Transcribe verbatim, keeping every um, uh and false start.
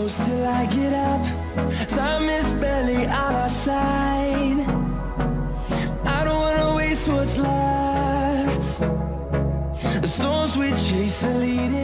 close till I get up. Time is barely on our side. I don't wanna waste what's left. The storms we chase are leading